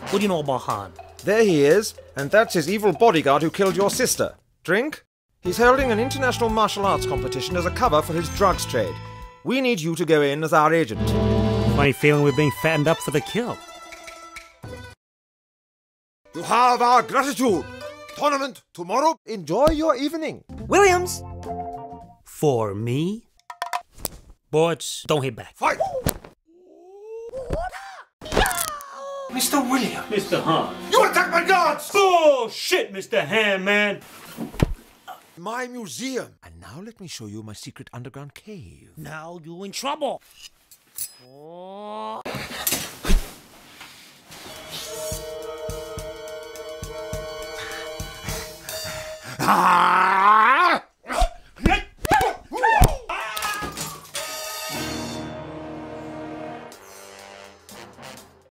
What do you know about Han? There he is, and that's his evil bodyguard who killed your sister. Drink? He's holding an international martial arts competition as a cover for his drugs trade. We need you to go in as our agent. Funny feeling we're being fattened up for the kill. You have our gratitude. Tournament tomorrow. Enjoy your evening. Williams! For me? Boards, don't hit back. Fight! Mr. Williams! Mr. Han. You attacked my guards! Bullshit, Mr. Han, man! My museum. And now let me show you my secret underground cave. Now you in trouble. Oh. Ah!